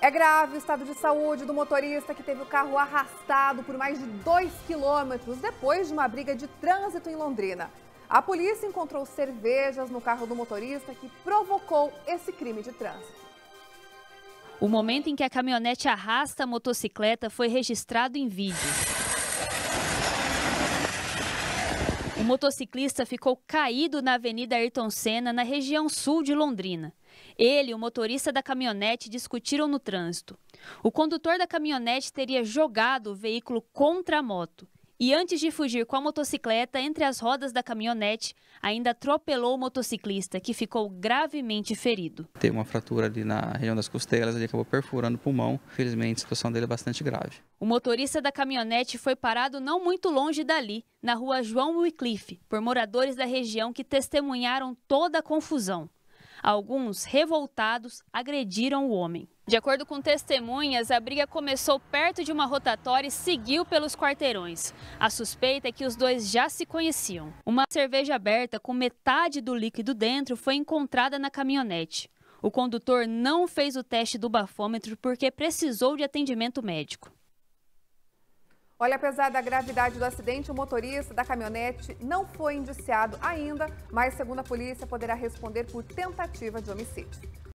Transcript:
É grave o estado de saúde do motorista que teve o carro arrastado por mais de 2 quilômetros depois de uma briga de trânsito em Londrina. A polícia encontrou cervejas no carro do motorista que provocou esse crime de trânsito. O momento em que a caminhonete arrasta a motocicleta foi registrado em vídeo. O motociclista ficou caído na Avenida Ayrton Senna, na região sul de Londrina. Ele e o motorista da caminhonete discutiram no trânsito. O condutor da caminhonete teria jogado o veículo contra a moto. E antes de fugir com a motocicleta entre as rodas da caminhonete, ainda atropelou o motociclista, que ficou gravemente ferido. Teve uma fratura ali na região das costelas, ele acabou perfurando o pulmão. Infelizmente, a situação dele é bastante grave. O motorista da caminhonete foi parado não muito longe dali, na rua João Wycliffe, por moradores da região que testemunharam toda a confusão. Alguns, revoltados, agrediram o homem. De acordo com testemunhas, a briga começou perto de uma rotatória e seguiu pelos quarteirões. A suspeita é que os dois já se conheciam. Uma cerveja aberta com metade do líquido dentro foi encontrada na caminhonete. O condutor não fez o teste do bafômetro porque precisou de atendimento médico. Olha, apesar da gravidade do acidente, o motorista da caminhonete não foi indiciado ainda, mas, segundo a polícia, poderá responder por tentativa de homicídio.